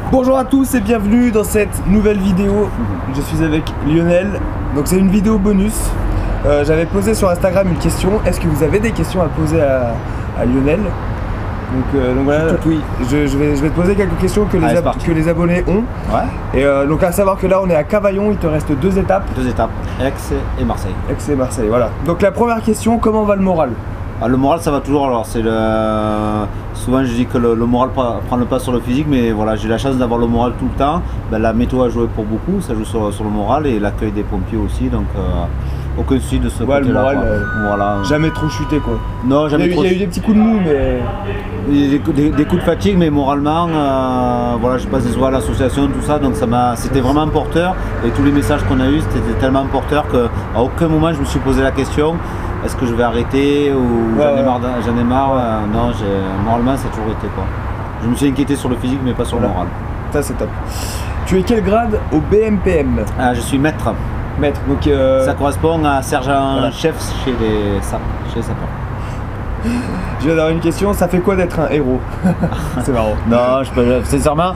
Bonjour à tous et bienvenue dans cette nouvelle vidéo. Je suis avec Lionel, donc c'est une vidéo bonus. J'avais posé sur Instagram une question. Est-ce que vous avez des questions à poser à Lionel? Donc voilà, oui. Je vais te poser quelques questions que les abonnés ont. Ouais. Et donc à savoir que là on est à Cavaillon, il te reste deux étapes. Deux étapes, Aix et Marseille. Aix et Marseille, voilà. Donc la première question, comment va le moral? Le moral ça va toujours, alors c'est souvent je dis que le moral prend le pas sur le physique, mais voilà, j'ai la chance d'avoir le moral tout le temps. La météo a joué pour beaucoup, ça joue sur le moral et l'accueil des pompiers aussi, donc aucun souci de ce côté-là. Voilà. Jamais trop chuté quoi. Non, jamais trop. Il y a eu des petits coups de mou, mais... Des coups de fatigue, mais moralement, voilà, je passe des soirs à l'association, tout ça, donc c'était vraiment porteur, et tous les messages qu'on a eus, c'était tellement porteur qu'à aucun moment je me suis posé la question, est-ce que je vais arrêter ou j'en ai marre, non, moralement ça a toujours été quoi. Je me suis inquiété sur le physique mais pas sur le moral. Ça c'est top. Tu es quel grade au BMPM? Je suis maître. Maître, donc ça correspond à sergent-chef chez les sapeurs. Je viens d'avoir une question, ça fait quoi d'être un héros? C'est marrant. Non, sincèrement,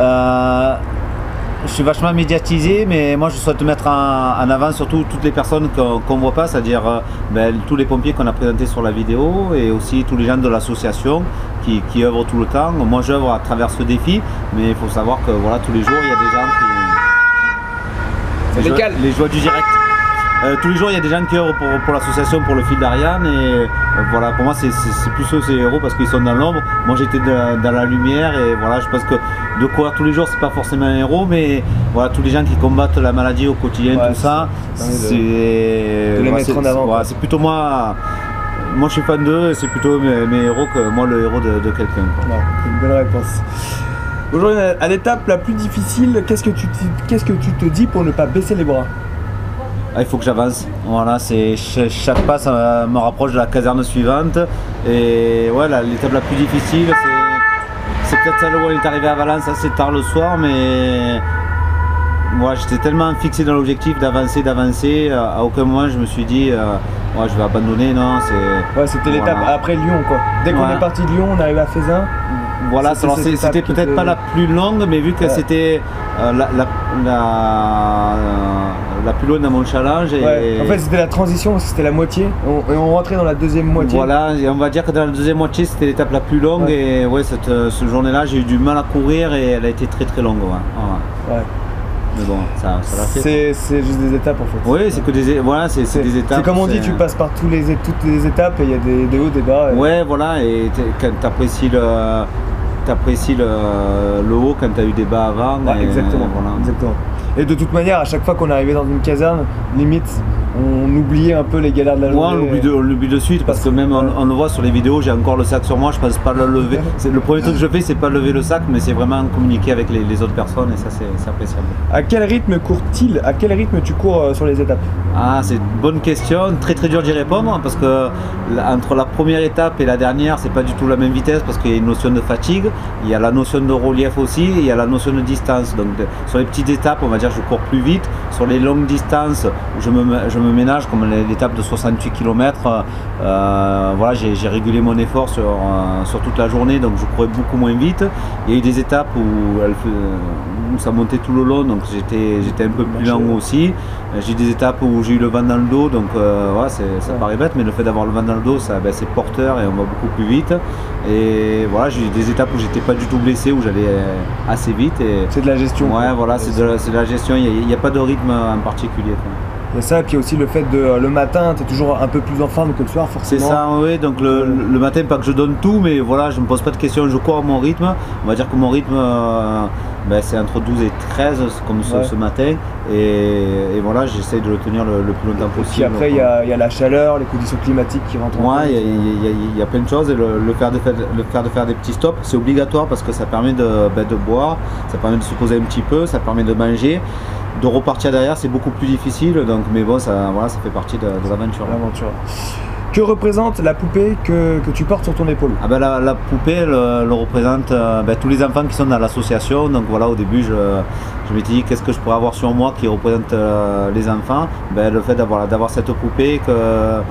je suis vachement médiatisé, mais moi je souhaite mettre en avant surtout toutes les personnes qu'on ne voit pas, c'est-à-dire tous les pompiers qu'on a présentés sur la vidéo et aussi tous les gens de l'association qui œuvrent tout le temps. Moi j'œuvre à travers ce défi, mais il faut savoir que voilà, tous les jours il y a des gens qui... Les joies du direct. Tous les jours il y a des gens qui œuvrent pour l'association, pour le fil d'Ariane, et voilà, pour moi c'est plus eux ces héros parce qu'ils sont dans l'ombre. Moi j'étais dans la lumière, et voilà, je pense que de courir tous les jours c'est pas forcément un héros, mais voilà, tous les gens qui combattent la maladie au quotidien, tout ça, c'est de les mettre en avant. Voilà, c'est plutôt moi je suis fan d'eux, c'est plutôt mes héros que moi le héros de quelqu'un. C'est une bonne réponse. Aujourd'hui à l'étape la plus difficile, qu'est-ce que tu te dis pour ne pas baisser les bras? Il faut que j'avance, voilà, chaque pas ça me rapproche de la caserne suivante, et ouais, l'étape la plus difficile c'est peut-être celle où on est arrivé à Valence assez tard le soir, mais ouais, j'étais tellement fixé dans l'objectif d'avancer, à aucun moment je me suis dit ouais, je vais abandonner, non, c'était l'étape après Lyon quoi. Dès qu'on est parti de Lyon, on arrive à Faisin. Voilà, c'était peut-être pas la plus longue, mais vu que c'était la plus longue dans mon challenge. En fait, c'était la transition, c'était la moitié. On rentrait dans la deuxième moitié. Voilà, et on va dire que dans la deuxième moitié, c'était l'étape la plus longue. Et ouais, cette journée-là, j'ai eu du mal à courir et elle a été très très longue. Ouais. Mais bon, ça l'a fait. C'est juste des étapes en fait. Oui, c'est que des étapes. C'est comme on dit, tu passes par toutes les étapes et il y a des hauts, des bas. Ouais, voilà, et quand t'apprécies le haut quand tu as eu des bas avant. Exactement. Et de toute manière, à chaque fois qu'on arrivait dans une caserne, limite, on oubliait un peu les galères de la journée. On l'oublie de suite parce que même on le voit sur les vidéos, j'ai encore le sac sur moi, je pense pas le lever. Le premier truc que je fais, c'est pas lever le sac, mais c'est vraiment communiquer avec les autres personnes, et ça c'est appréciable. À quel rythme court-il? À quel rythme tu cours sur les étapes? C'est une bonne question, très très dur d'y répondre parce que entre la première étape et la dernière, c'est pas du tout la même vitesse parce qu'il y a une notion de fatigue, il y a la notion de relief aussi, et il y a la notion de distance. Donc sur les petites étapes, on va dire je cours plus vite. Sur les longues distances, je me ménage, comme l'étape de 68 km. Voilà, j'ai régulé mon effort sur toute la journée, donc je courais beaucoup moins vite. Il y a eu des étapes où ça montait tout le long, donc j'étais un peu plus lent aussi. J'ai eu des étapes où j'ai eu le vent dans le dos, donc voilà, ça paraît bête, mais le fait d'avoir le vent dans le dos, c'est porteur et on va beaucoup plus vite. Et voilà, j'ai eu des étapes où j'étais pas du tout blessé, où j'allais assez vite. C'est de la gestion. Ouais, voilà, c'est de la gestion, il n'y a pas de rythme en particulier. Il y a ça, et puis aussi le fait de le matin, tu es toujours un peu plus en forme que le soir, forcément. C'est ça, oui, donc le matin, pas que je donne tout, mais voilà, je ne me pose pas de questions, je cours à mon rythme. On va dire que mon rythme, c'est entre 12 et 13, comme ce matin, et voilà, j'essaie de le tenir le plus longtemps possible. Et puis après, il y a la chaleur, les conditions climatiques qui rentrent en compte. Ouais, il y a plein de choses, et le faire de faire des petits stops, c'est obligatoire parce que ça permet de boire, ça permet de se poser un petit peu, ça permet de manger. De repartir derrière, c'est beaucoup plus difficile, donc, mais bon, ça fait partie de l'aventure. Que représente la poupée que tu portes sur ton épaule? La poupée, elle représente tous les enfants qui sont dans l'association. Donc voilà, au début, je m'étais dit qu'est-ce que je pourrais avoir sur moi qui représente les enfants. Le fait d'avoir cette poupée, que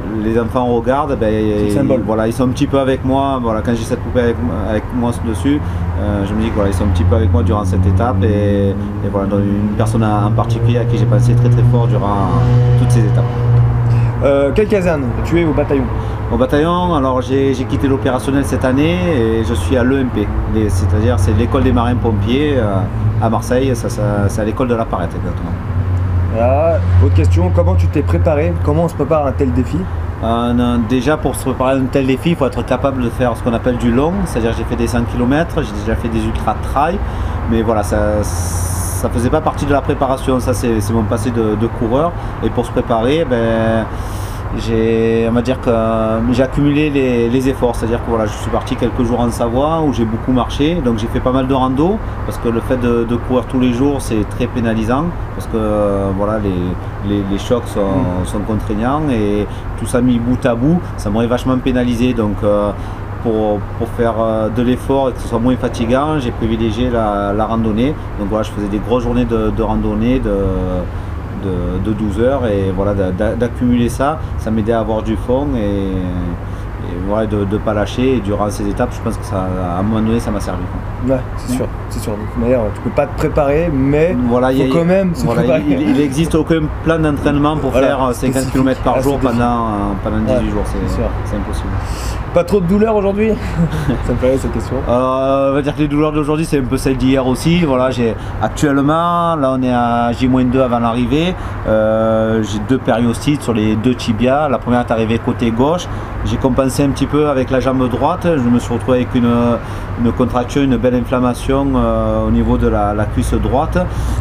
les enfants regardent, voilà, ils sont un petit peu avec moi. Voilà, quand j'ai cette poupée avec moi dessus, je me dis que voilà, ils sont un petit peu avec moi durant cette étape et voilà, donc une personne en particulier à qui j'ai pensé très très fort durant toutes ces étapes. Quelle caserne tu es au bataillon? Au bataillon, alors j'ai quitté l'opérationnel cette année et je suis à l'EMP, c'est-à-dire c'est l'école des marins-pompiers à Marseille, c'est à l'école de la Parette exactement. Voilà. Autre question, comment tu t'es préparé? Comment on se prépare à un tel défi? Déjà pour se préparer à un tel défi, il faut être capable de faire ce qu'on appelle du long, c'est-à-dire j'ai fait des 100 km, j'ai déjà fait des ultra-trail, mais voilà, ça faisait pas partie de la préparation, ça c'est mon passé de coureur. Et pour se préparer, on va dire que j'ai accumulé les efforts, c'est-à-dire que voilà, je suis parti quelques jours en Savoie où j'ai beaucoup marché, donc j'ai fait pas mal de rando parce que le fait de courir tous les jours c'est très pénalisant parce que voilà, les chocs sont contraignants et tout ça mis bout à bout, ça m'aurait vachement pénalisé. Donc pour faire de l'effort et que ce soit moins fatigant, j'ai privilégié la randonnée. Donc voilà, je faisais des grosses journées de randonnée de 12 heures et voilà, d'accumuler ça m'aidait à avoir du fond et voilà, de ne pas lâcher. Et durant ces étapes, je pense que ça, à un moment donné, ça m'a servi. Ouais, c'est sûr, c'est sûr. De toute manière, tu peux pas te préparer, mais voilà, faut quand même se préparer. Il n'existe aucun plan d'entraînement pour faire 50 km par jour pendant 18 jours, c'est impossible. Pas trop de douleur aujourd'hui? Ça me plairait cette question. On va dire que les douleurs d'aujourd'hui c'est un peu celles d'hier aussi. Voilà, actuellement, là on est à J-2 avant l'arrivée. J'ai 2 périostites sur les 2 tibias. La première est arrivée côté gauche. J'ai compensé un petit peu avec la jambe droite. Je me suis retrouvé avec une contraction, une belle inflammation au niveau de la cuisse droite.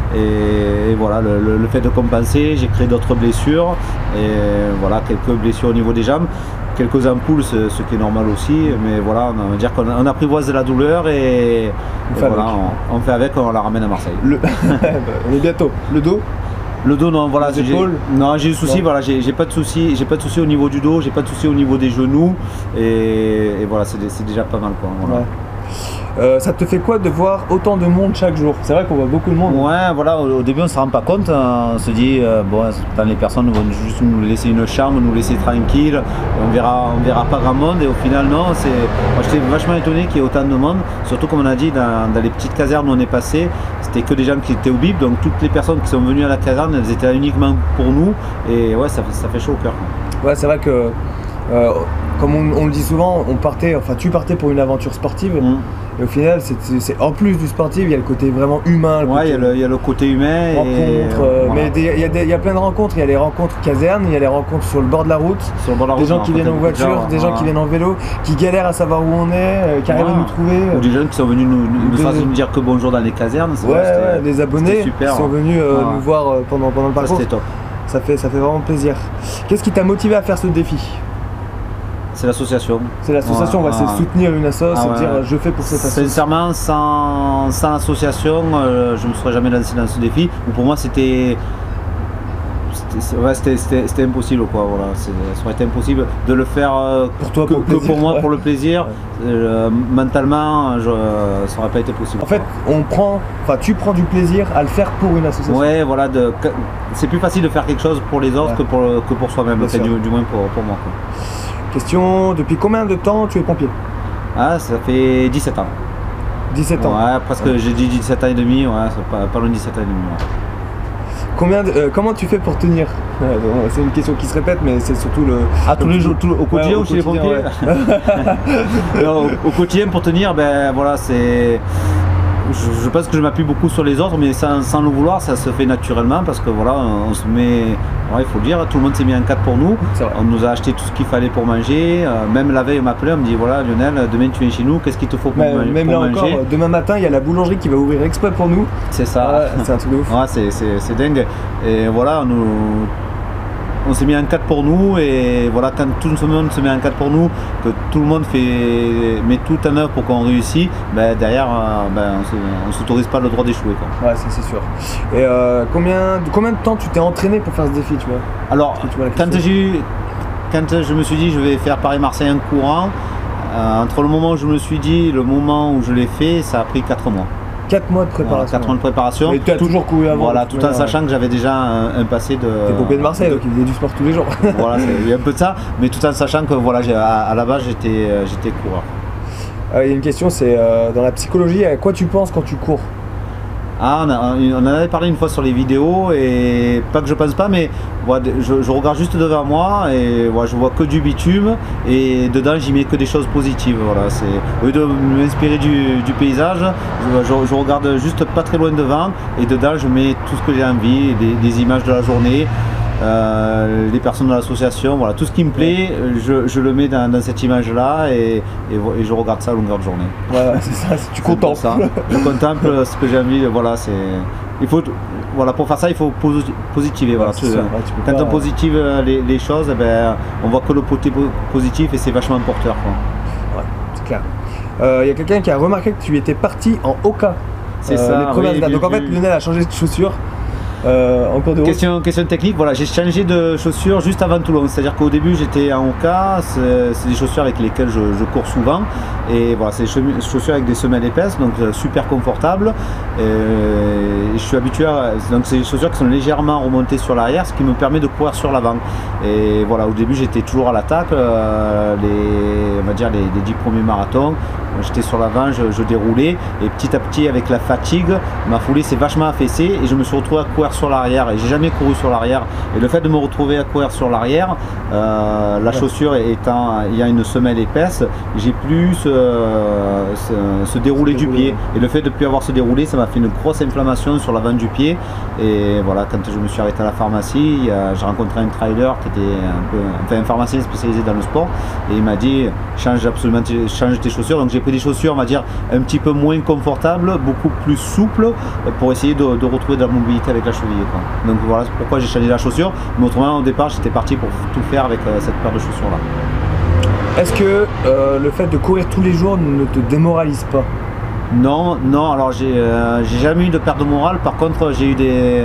Et voilà, le fait de compenser, j'ai créé d'autres blessures. Et voilà, quelques blessures au niveau des jambes. Quelques ampoules, ce qui est normal aussi, mais voilà, on va dire qu'on apprivoise la douleur et voilà, on fait avec, on la ramène à Marseille. On est bientôt. Le dos? Le dos, non, voilà, j'ai des soucis, voilà, j'ai pas de soucis au niveau du dos, j'ai pas de soucis au niveau des genoux et voilà, c'est déjà pas mal quoi. Voilà. Ouais. Ça te fait quoi de voir autant de monde chaque jour? C'est vrai qu'on voit beaucoup de monde. Ouais, voilà, au début on se rend pas compte, on se dit bon, les personnes vont juste nous laisser une chambre, nous laisser tranquille, on verra pas grand monde et au final non, moi j'étais vachement étonné qu'il y ait autant de monde, surtout comme on a dit dans les petites casernes où on est passé, c'était que des gens qui étaient au bib, donc toutes les personnes qui sont venues à la caserne, elles étaient là uniquement pour nous et ouais, ça fait chaud au cœur. Ouais, c'est vrai que comme on le dit souvent, tu partais pour une aventure sportive. Et au final, c'est en plus du sportif, il y a le côté vraiment humain. Ouais, il y a le côté humain. Mais il y a plein de rencontres. Il y a les rencontres casernes, il y a les rencontres sur le bord de la route. Des gens qui viennent en voiture, des gens qui viennent en vélo, qui galèrent à savoir où on est, qui arrivent à nous trouver. Ou des jeunes qui sont venus nous dire que bonjour dans les casernes. Ouais, des abonnés qui sont venus nous voir pendant le parcours. C'était top. Ça fait vraiment plaisir. Qu'est-ce qui t'a motivé à faire ce défi? C'est l'association. C'est l'association, c'est soutenir une asso, dire je fais pour cette association. Sincèrement, sans l'association, je ne me serais jamais lancé dans ce défi. Pour moi, c'était impossible, quoi. Voilà. Ça aurait été impossible de le faire pour toi, pour moi, pour le plaisir. Mentalement, ça n'aurait pas été possible. En fait, tu prends du plaisir à le faire pour une association. Ouais, voilà. C'est plus facile de faire quelque chose pour les autres que pour soi-même, du moins pour moi, quoi. Question, depuis combien de temps tu es pompier? Ah, ça fait 17 ans. 17 ans? Ouais, presque, j'ai dit 17 ans et demi, ouais, c'est pas loin de 17 ans et demi. Ouais. Comment tu fais pour tenir? C'est une question qui se répète, mais c'est surtout tous les jours, au quotidien ou chez les pompiers? Ouais. Au quotidien, pour tenir, voilà, c'est... Je pense que je m'appuie beaucoup sur les autres, mais sans le vouloir, ça se fait naturellement parce que voilà, on se met, il faut le dire, tout le monde s'est mis en 4 pour nous. On nous a acheté tout ce qu'il fallait pour manger. Même la veille, on m'appelait, on me dit voilà Lionel, demain tu viens chez nous, qu'est-ce qu'il te faut pour manger? Même là encore, demain matin, il y a la boulangerie qui va ouvrir exprès pour nous. C'est ça. C'est un truc de ouf. Ouais, c'est dingue. Et voilà, on s'est mis en 4 pour nous et voilà, quand tout le monde se met en 4 pour nous, que tout le monde met tout en œuvre pour qu'on réussisse, derrière on ne s'autorise pas le droit d'échouer, quoi. Ouais, c'est sûr. Et combien de temps tu t'es entraîné pour faire ce défi, tu vois? Alors, quand je me suis dit je vais faire Paris-Marseille en courant, entre le moment où je me suis dit et le moment où je l'ai fait, ça a pris 4 mois. 4 mois de préparation. 4 mois de préparation. Mais tu as toujours couru avant. Voilà, tout en sachant que j'avais déjà un passé de. T'es pompé de Marseille, donc il faisait du sport tous les jours. Voilà, il y a un peu de ça, mais tout en sachant que voilà, à la base j'étais coureur. Il y a une question, c'est dans la psychologie, à quoi tu penses quand tu cours? Ah, on en avait parlé une fois sur les vidéos, et pas que je pense pas, mais voilà, je regarde juste devant moi et voilà, je vois que du bitume, et dedans j'y mets que des choses positives. Voilà, au lieu de m'inspirer du paysage, je regarde juste pas très loin devant, et dedans je mets tout ce que j'ai envie, des images de la journée. Les personnes de l'association, voilà, tout ce qui me plaît, je le mets dans cette image-là, et je regarde ça à longueur de journée. Ouais, c'est ça, tu contemples. Je contemple ce que j'ai envie, voilà, voilà, pour faire ça, il faut positiver. Voilà, quand on positive les choses, on voit que le côté positif, et c'est vachement porteur, quoi. Ouais, c'est clair. Il y a quelqu'un qui a remarqué que tu étais parti en Oka. C'est ça. Oui, donc en fait, Lionel a changé de chaussures. En cours de route. Question technique, voilà, j'ai changé de chaussures juste avant Toulon, c'est-à-dire qu'au début j'étais en Oka, c'est des chaussures avec lesquelles je cours souvent, et voilà, c'est des chaussures avec des semelles épaisses, donc super confortables, et je suis habitué donc c'est des chaussures qui sont légèrement remontées sur l'arrière, ce qui me permet de courir sur l'avant, et voilà, au début j'étais toujours à l'attaque, on va dire les 10 premiers marathons, j'étais sur l'avant, je déroulais, et petit à petit avec la fatigue, ma foulée s'est vachement affaissée, et je me suis retrouvé à courir sur l'arrière, et j'ai jamais couru sur l'arrière, et le fait de me retrouver à courir sur l'arrière, la chaussure étant, il y a une semelle épaisse, j'ai plus ce déroulé du pied, et le fait de ne plus avoir ce déroulé, ça m'a fait une grosse inflammation sur l'avant du pied, et voilà, quand je me suis arrêté à la pharmacie, j'ai rencontré un trailer qui était un pharmacien spécialisé dans le sport, et il m'a dit change tes chaussures. Donc j'ai pris des chaussures, on va dire, un petit peu moins confortables, beaucoup plus souples, pour essayer de retrouver de la mobilité avec la cheville, quoi. Donc voilà pourquoi j'ai changé la chaussure, mais autrement au départ j'étais parti pour tout faire avec cette paire de chaussures là. Est-ce que le fait de courir tous les jours ne te démoralise pas? Non, alors j'ai jamais eu de perte de morale. Par contre j'ai eu des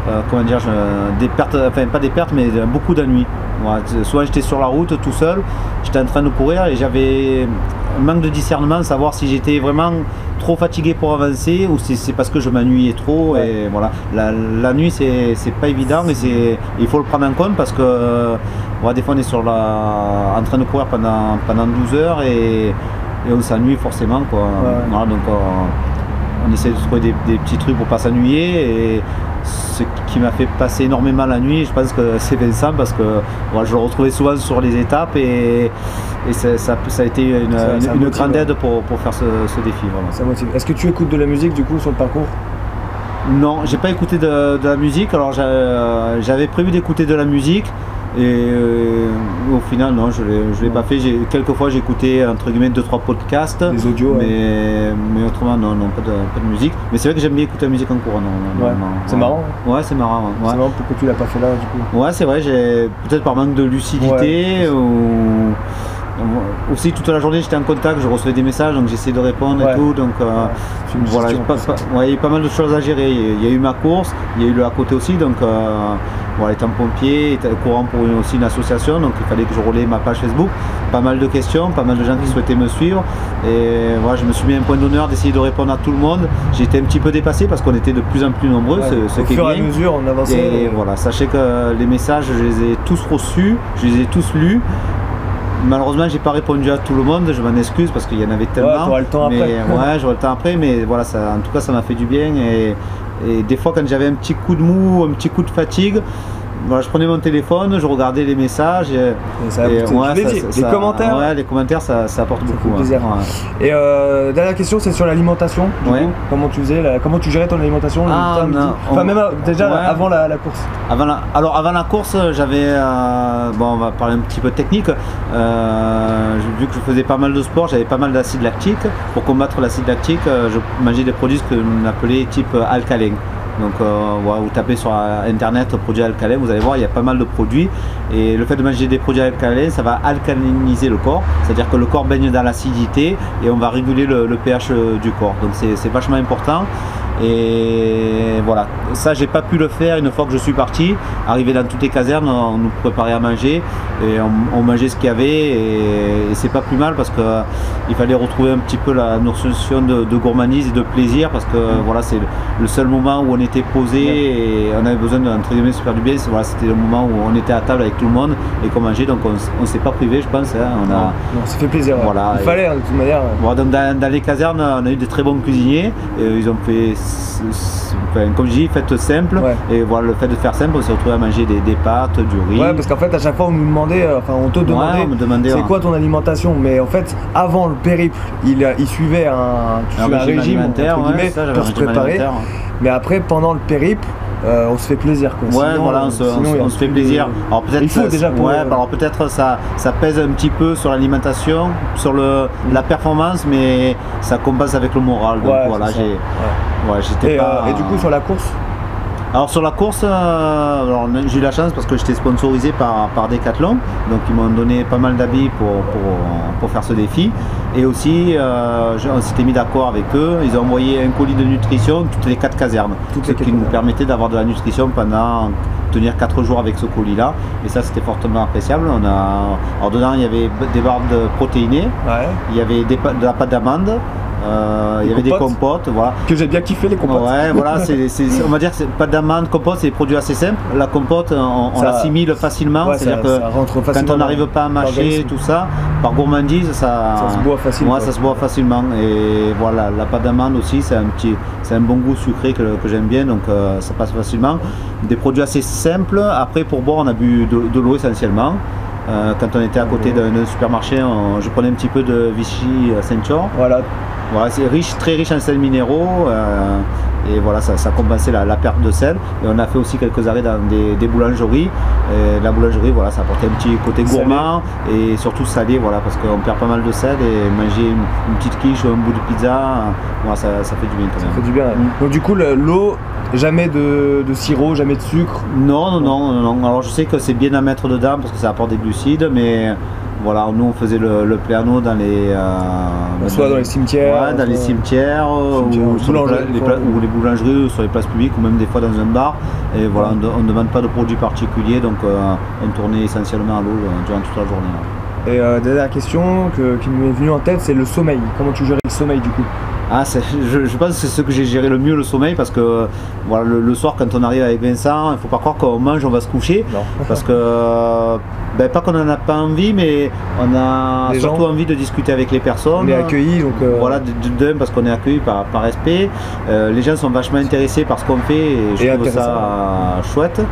pertes, enfin pas des pertes, mais beaucoup d'ennuis. Voilà, souvent j'étais sur la route tout seul, j'étais en train de courir, et j'avais un manque de discernement, savoir si j'étais vraiment trop fatigué pour avancer, ou si c'est parce que je m'ennuyais trop. Ouais. Et voilà, la nuit c'est pas évident, et il faut le prendre en compte, parce que voilà, des fois on est en train de courir pendant 12 heures, et on s'ennuie forcément, quoi. Ouais. Voilà, donc on essaie de trouver des petits trucs pour pas s'ennuyer, et ce qui m'a fait passer énormément la nuit, je pense que c'est Vincent, parce que voilà, je le retrouvais souvent sur les étapes, et ça a été une grande aide pour faire ce défi. Voilà. Ça motive. Est-ce que tu écoutes de la musique du coup sur le parcours? Non, j'ai pas écouté de la musique. Alors j'avais prévu d'écouter de la musique, et au final non, je l'ai pas fait. Quelquefois j'ai écouté entre guillemets 2-3 podcasts, des audios, mais autrement non, pas de musique. Mais c'est vrai que j'aime bien écouter la musique en courant. C'est marrant. Ouais, c'est marrant. Ouais. C'est marrant, pourquoi tu l'as pas fait là du coup? Ouais, c'est vrai, peut-être par manque de lucidité, ou aussi toute la journée j'étais en contact, je recevais des messages, donc j'essayais de répondre et tout, donc voilà, il y a eu pas mal de choses à gérer. Il y a eu ma course, il y a eu le à côté aussi, donc voilà, étant pompier, courant pour aussi une association, donc il fallait que je relaie ma page Facebook, pas mal de questions, pas mal de gens qui souhaitaient me suivre, et voilà, je me suis mis un point d'honneur d'essayer de répondre à tout le monde. J'ai été un petit peu dépassé parce qu'on était de plus en plus nombreux, ce qui est bien. Au fur et à mesure on avançait. Et voilà, sachez que les messages, je les ai tous reçus, je les ai tous lus. Malheureusement, j'ai pas répondu à tout le monde, je m'en excuse parce qu'il y en avait tellement. Ouais, t'auras le temps après. Ouais, j'aurai le temps après, mais voilà, en tout cas, ça m'a fait du bien. Et des fois, quand j'avais un petit coup de mou, un petit coup de fatigue, voilà, je prenais mon téléphone, je regardais les messages. Les commentaires. Ouais, les commentaires, ça apporte beaucoup. Plaisir. Ouais. Et dernière question, c'est sur l'alimentation. Comment tu faisais, comment tu gérais ton alimentation? Même déjà avant la course. Avant la course, j'avais, on va parler un petit peu de technique. Vu que je faisais pas mal de sport, j'avais pas mal d'acide lactique. Pour combattre l'acide lactique, je mangeais des produits que l'on appelait type alcalin. Donc vous tapez sur internet produits alcalins, vous allez voir, il y a pas mal de produits, et le fait de manger des produits alcalins, ça va alcaliniser le corps, c'est-à-dire que le corps baigne dans l'acidité, et on va réguler le pH du corps, donc c'est vachement important. Et voilà, ça j'ai pas pu le faire une fois que je suis parti. Arrivé dans toutes les casernes, on nous préparait à manger et on mangeait ce qu'il y avait et c'est pas plus mal parce que il fallait retrouver un petit peu la notion de gourmandise et de plaisir parce que voilà, c'est le seul moment où on était posé et on avait besoin d'entre guillemets se faire du bien. Voilà, c'était le moment où on était à table avec tout le monde et qu'on mangeait, donc on s'est pas privé, je pense. Hein. On s'est fait plaisir. Voilà, il fallait, de toute manière. Voilà, donc dans les casernes, on a eu de très bons cuisiniers. Ils ont fait, comme je dis, faites simple. Et voilà, le fait de faire simple, on s'est retrouvé à manger des pâtes, du riz. Ouais, parce qu'en fait, à chaque fois, on nous demandait, on te demandait, c'est quoi ton alimentation? Mais en fait, avant le périple, il suivait un régime alimentaire, pour se préparer. Mais après, pendant le périple, on se fait plaisir quoi. Ouais, sinon, voilà, on se fait plaisir. Alors peut-être il faut déjà pour alors peut-être ça pèse un petit peu sur l'alimentation, sur la performance, mais ça compense avec le moral. Donc voilà, j'étais pas. Et du coup sur la course? Alors sur la course, j'ai eu la chance parce que j'étais sponsorisé par Decathlon, donc ils m'ont donné pas mal d'habits pour faire ce défi. Et aussi, on s'était mis d'accord avec eux, ils ont envoyé un colis de nutrition toutes les 4 casernes, ce qui nous permettait d'avoir de la nutrition pendant tenir 4 jours avec ce colis-là. Et ça, c'était fortement appréciable. Alors dedans, il y avait des barres de protéinées, il y avait de la pâte d'amande. Il y avait des compotes, voilà. Que j'ai bien kiffé les compotes. Ouais, voilà, on va dire que pas d'amande, compote, c'est des produits assez simples. La compote, on l'assimile facilement, c'est-à-dire que quand on n'arrive pas à mâcher tout ça, par gourmandise, ça se boit facilement. Ouais, ça se boit facilement. Et voilà, la pâte d'amande aussi, c'est un bon goût sucré que j'aime bien, donc ça passe facilement. Des produits assez simples. Après, pour boire, on a bu de l'eau essentiellement. Quand on était à côté d'un supermarché, je prenais un petit peu de Vichy Saint-Jean. Voilà, c'est très riche en sels minéraux et voilà, ça compensait la perte de sel. Et on a fait aussi quelques arrêts dans des boulangeries. Et la boulangerie, voilà, ça apportait un petit côté gourmand et surtout salé, voilà, parce qu'on perd pas mal de sel et manger une petite quiche ou un bout de pizza, voilà, ça fait du bien quand même. Ça fait du bien. Donc du coup, l'eau, jamais de sirop, jamais de sucre? Non. Alors je sais que c'est bien à mettre dedans parce que ça apporte des glucides, mais voilà, nous on faisait le pléano dans les soit dans les cimetières, dans les cimetières ou les boulangeries, sur les places publiques ou même des fois dans un bar. Et voilà, on ne demande pas de produits particuliers, donc on tournait essentiellement à l'eau durant toute la journée. Et dernière question qui m'est venue en tête, c'est le sommeil. Comment tu gérais le sommeil du coup? Je pense que c'est ce que j'ai géré le mieux, le sommeil, parce que voilà, le soir quand on arrive avec Vincent, il ne faut pas croire qu'on mange, on va se coucher, parce que pas qu'on n'en a pas envie, mais on a surtout envie de discuter avec les personnes. On est accueillis, donc voilà, d'un parce qu'on est accueillis par respect. Les gens sont vachement intéressés par ce qu'on fait et je trouve ça chouette.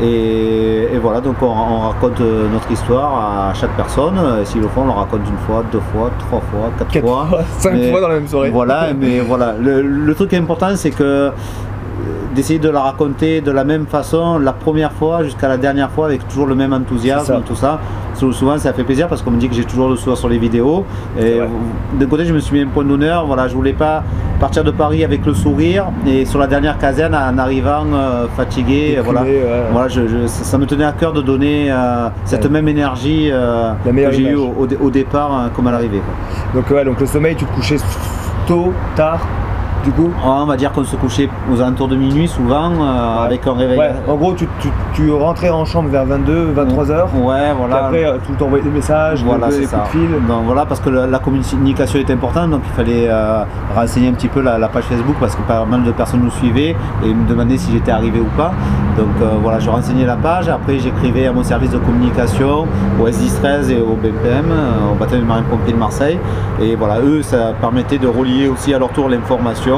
Et voilà, donc on raconte notre histoire à chaque personne. S'ils le font, on le raconte une fois, 2 fois, 3 fois, 4 fois, 5 fois dans la même soirée. Voilà, mais voilà, le truc important, c'est que d'essayer de la raconter de la même façon la première fois jusqu'à la dernière fois avec toujours le même enthousiasme, tout ça. Souvent ça fait plaisir parce qu'on me dit que j'ai toujours le sourire sur les vidéos. Et d'un côté je me suis mis un point d'honneur, voilà, je voulais pas partir de Paris avec le sourire et sur la dernière caserne en arrivant fatigué, voilà, ça me tenait à cœur de donner cette même énergie que j'ai eue au départ comme à l'arrivée. Donc le sommeil, tu te couchais tôt, tard? Du coup, on va dire qu'on se couchait aux alentours de minuit souvent avec un réveil. En gros, tu rentrais en chambre vers 22, 23 h. Ouais, voilà. Après, tu t'envoyais des messages, des coups de fil. Donc, voilà, parce que la communication est importante, donc il fallait renseigner un petit peu la page Facebook parce que pas mal de personnes nous suivaient et me demandaient si j'étais arrivé ou pas. Donc voilà, je renseignais la page. Après, j'écrivais à mon service de communication, au S10-13 et au BPM, au bataillon de marine-pompiers de Marseille. Et voilà, eux, ça permettait de relier aussi à leur tour l'information.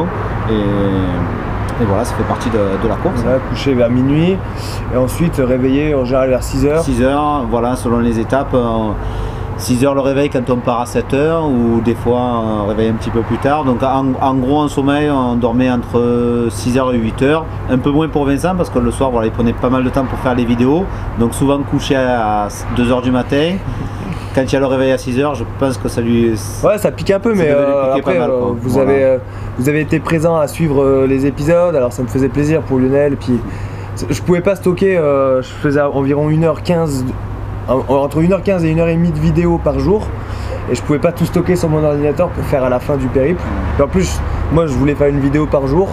Et voilà, ça fait partie de la course. Voilà, coucher vers minuit et ensuite réveiller en général vers 6 h. 6 h, voilà, selon les étapes. 6 h le réveil quand on part à 7 h ou des fois on réveille un petit peu plus tard. Donc en gros en sommeil on dormait entre 6 h et 8 h. Un peu moins pour Vincent parce que le soir voilà, il prenait pas mal de temps pour faire les vidéos. Donc souvent couché à 2 h du matin. Quand il y a le réveil à 6 h, je pense que ça lui... Ouais, ça pique un peu, mais après, vous avez été présent à suivre les épisodes, alors ça me faisait plaisir pour Lionel. Puis je pouvais pas stocker, je faisais environ 1h15, entre 1h15 et 1h30 de vidéos par jour. Et je pouvais pas tout stocker sur mon ordinateur pour faire à la fin du périple. Et en plus, moi je voulais faire une vidéo par jour.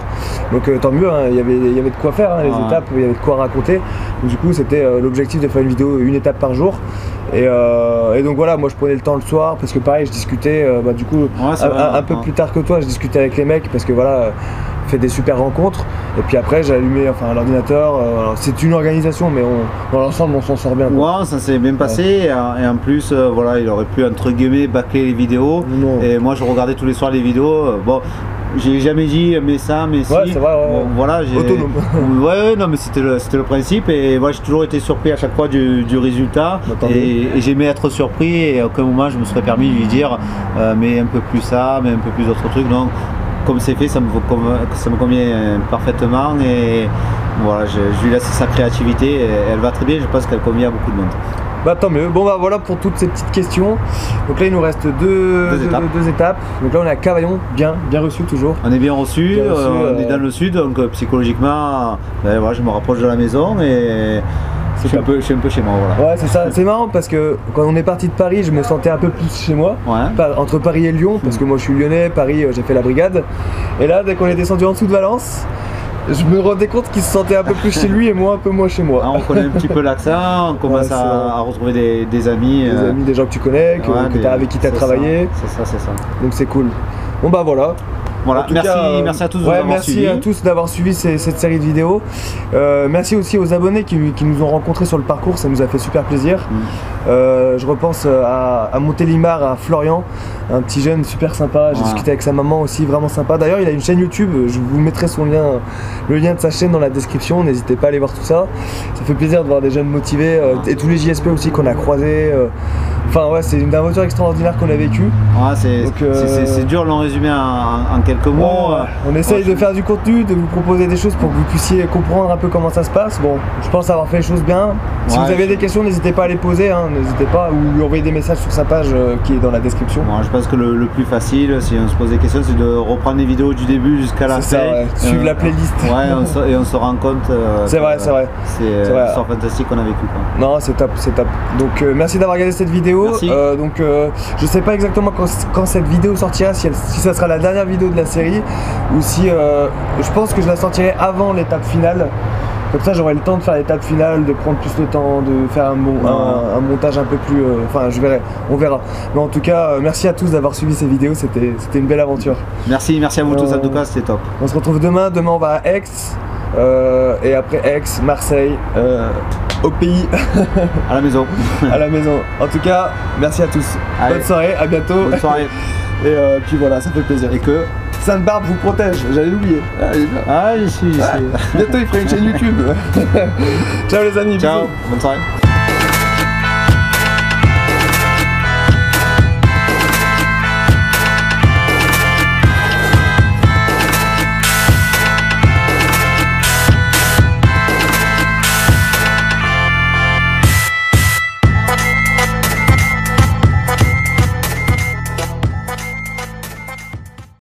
Donc tant mieux, hein, il y avait de quoi faire, hein, les étapes, il y avait de quoi raconter. Donc, du coup c'était l'objectif de faire une vidéo, une étape par jour. Et donc voilà, moi je prenais le temps le soir parce que pareil je discutais du coup un peu plus tard que toi, je discutais avec les mecs parce que voilà, fait des super rencontres. Et puis après j'ai allumé l'ordinateur, c'est une organisation mais dans l'ensemble on s'en sort bien. Ouais, ça s'est bien passé et en plus voilà, il aurait pu entre guillemets bâcler les vidéos. Non. Et moi je regardais tous les soirs les vidéos. Bon, j'ai jamais dit mais ça, mais si. Ouais, c'est vrai, bon, voilà, autonome. Ouais, non, mais c'était le principe. Et moi j'ai toujours été surpris à chaque fois du résultat. Et j'aimais être surpris et à aucun moment je me serais permis de lui dire mais un peu plus ça, mais un peu plus d'autres trucs. Donc comme c'est fait, ça me convient parfaitement. Et voilà, je lui laisse sa créativité. Et elle va très bien, je pense qu'elle convient à beaucoup de monde. Bah tant mieux. Bon bah voilà pour toutes ces petites questions. Donc là il nous reste deux étapes. Donc là on est à Cavaillon, bien reçu toujours. On est bien reçu, on est dans le sud, donc psychologiquement voilà, je me rapproche de la maison et je suis un peu chez moi. Voilà. Ouais c'est ça, c'est marrant parce que quand on est parti de Paris je me sentais un peu plus chez moi. Ouais. Entre Paris et Lyon, parce que moi je suis lyonnais, Paris j'ai fait la brigade. Et là dès qu'on est descendu en dessous de Valence, je me rendais compte qu'il se sentait un peu plus chez lui et moi un peu moins chez moi. On connaît un petit peu l'accent, on commence à retrouver des amis. Des gens que tu connais, avec qui tu as travaillé. C'est ça. Donc c'est cool. Bon bah voilà. Voilà, merci à tous merci à tous d'avoir suivi cette série de vidéos. Merci aussi aux abonnés qui nous ont rencontrés sur le parcours, ça nous a fait super plaisir. Je repense à Montélimar, à Florian, un petit jeune super sympa. J'ai discuté avec sa maman aussi, vraiment sympa. D'ailleurs, il a une chaîne YouTube, je vous mettrai le lien de sa chaîne dans la description. N'hésitez pas à aller voir tout ça. Ça fait plaisir de voir des jeunes motivés et tous les JSP aussi qu'on a croisés. Enfin ouais, c'est une aventure extraordinaire qu'on a vécue. Ouais, c'est dur de l'en résumer en quelques mots. On essaye de faire du contenu, de vous proposer des choses pour que vous puissiez comprendre un peu comment ça se passe. Bon, je pense avoir fait les choses bien. Si vous avez des questions, n'hésitez pas à les poser, hein, n'hésitez pas, ou lui envoyer des messages sur sa page qui est dans la description. Bon, je pense que le plus facile, si on se pose des questions, c'est de reprendre les vidéos du début jusqu'à la fin. C'est ça, ouais. Suivre la playlist. Ouais, et on se rend compte. C'est vrai. C'est une histoire fantastique qu'on a vécu. Non, c'est top. Donc merci d'avoir regardé cette vidéo. Merci. Je sais pas exactement quand cette vidéo sortira, si ça sera la dernière vidéo de la série ou si je pense que je la sortirai avant l'étape finale. Comme ça j'aurai le temps de faire l'étape finale, de prendre plus de temps, de faire un montage un peu plus... Enfin je verrai, on verra. Mais en tout cas, merci à tous d'avoir suivi ces vidéos, c'était une belle aventure. Merci à vous tous en tout cas, c'était top. On se retrouve demain on va à Aix, et après Aix, Marseille, au pays. À la maison. À la maison. En tout cas, merci à tous. Allez. Bonne soirée, à bientôt. Bonne soirée. Et puis voilà, ça fait plaisir. Et que Sainte-Barbe vous protège, j'allais l'oublier. J'y suis. Bientôt il fera une chaîne YouTube. Ciao les amis. Ciao, bisous. bonne soirée.